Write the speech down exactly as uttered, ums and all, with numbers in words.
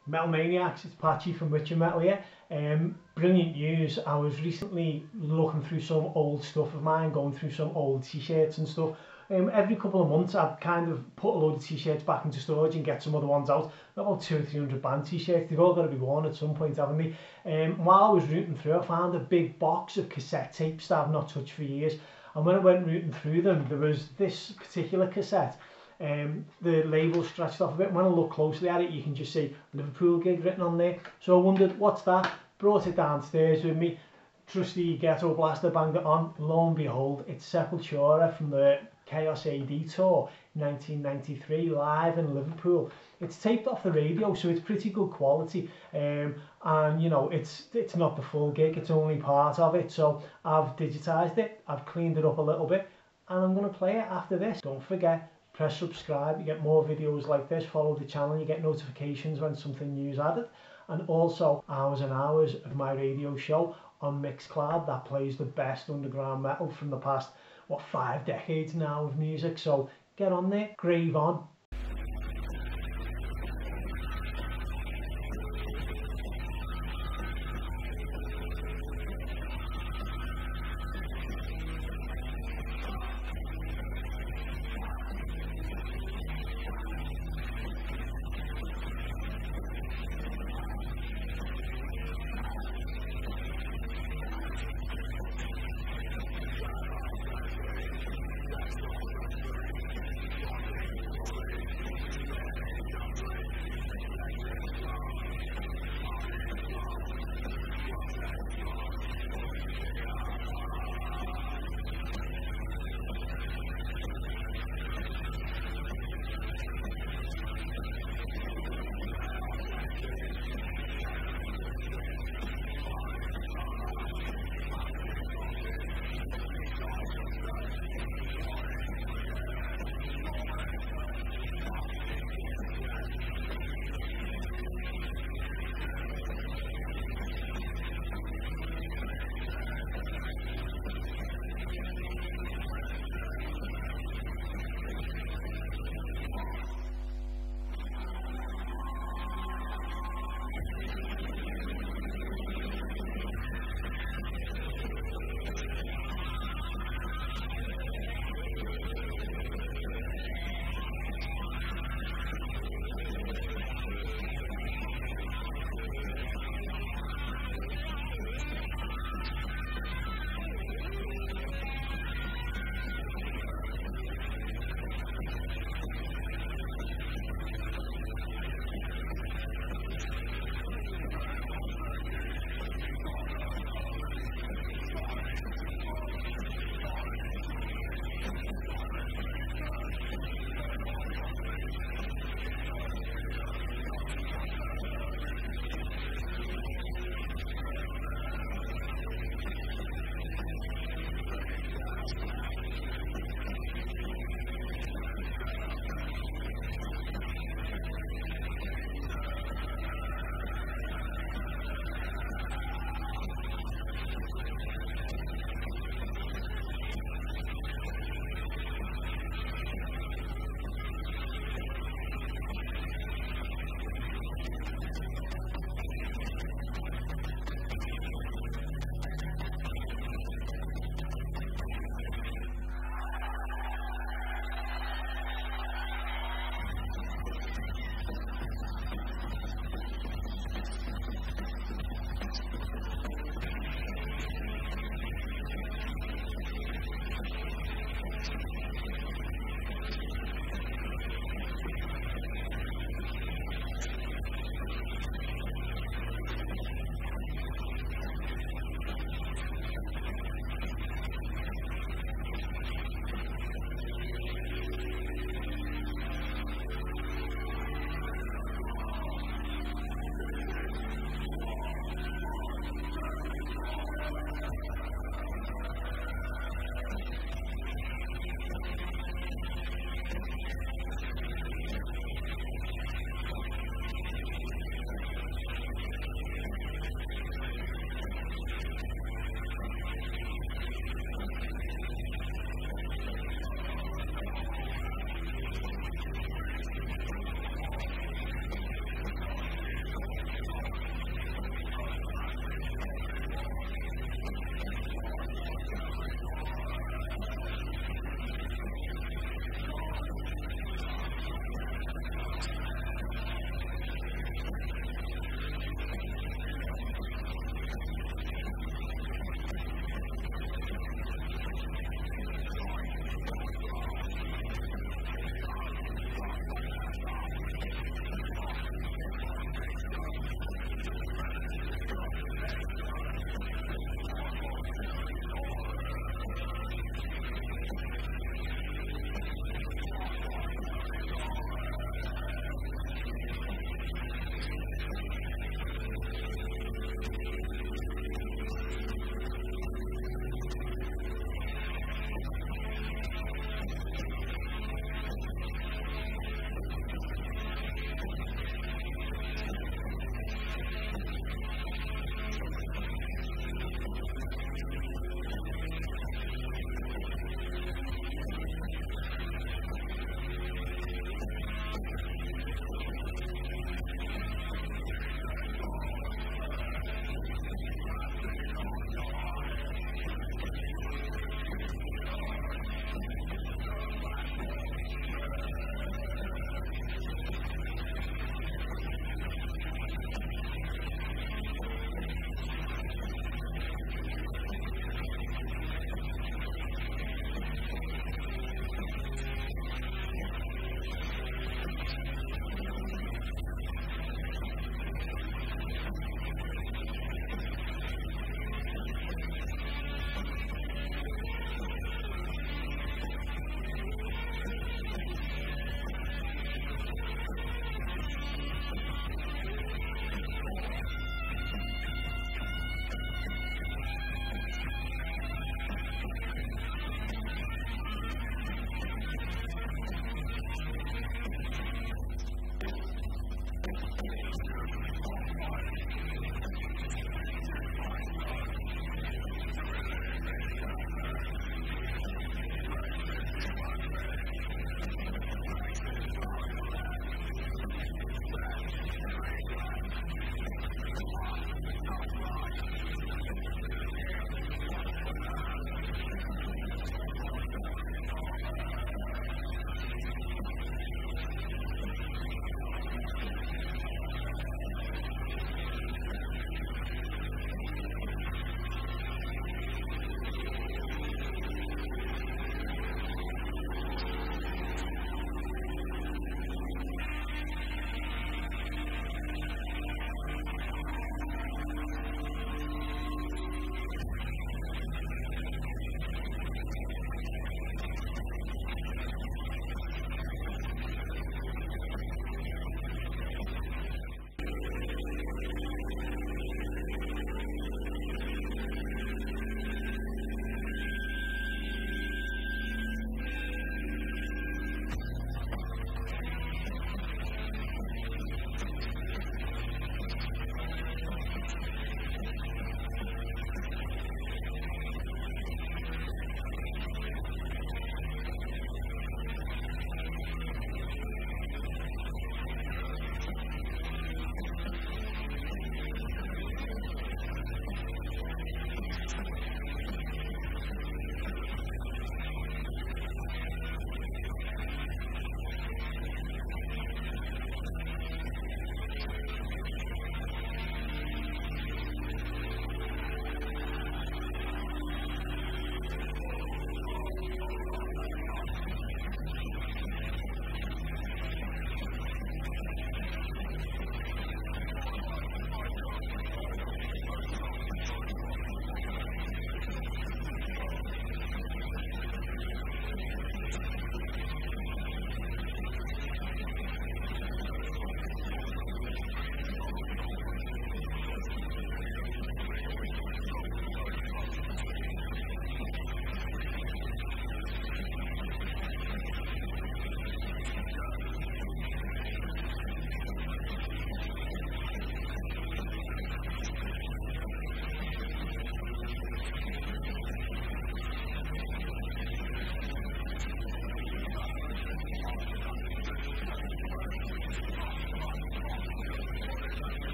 Metal Maniacs, it's Patchy from Witcher Metal here. Um, brilliant news. I was recently looking through some old stuff of mine, going through some old t-shirts and stuff. Um, every couple of months I'd kind of put a load of t-shirts back into storage and get some other ones out. About two or three hundred band t-shirts. They've all got to be worn at some point, haven't they? Um, while I was rooting through, I found a big box of cassette tapes that I've not touched for years. And when I went rooting through them, there was this particular cassette. Um, the label stretched off a bit. When I look closely at it, you can just see Liverpool gig written on there. So I wondered, what's that? Brought it downstairs with me. Trusty Ghetto Blaster banged it on. Lo and behold, it's Sepultura from the Chaos A D tour nineteen ninety-three, live in Liverpool. It's taped off the radio, so it's pretty good quality. Um, and you know, it's it's not the full gig, it's only part of it. So I've digitized it, I've cleaned it up a little bit, and I'm going to play it after this. Don't forget, press subscribe, you get more videos like this. Follow the channel, you get notifications when something new's added. And also hours and hours of my radio show on Mixcloud that plays the best underground metal from the past, what, five decades now of music. So get on there, grave on.